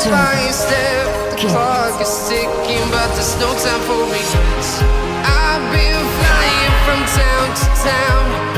by step, the clock is ticking, but there's no time for regrets. I've been flying from town to town,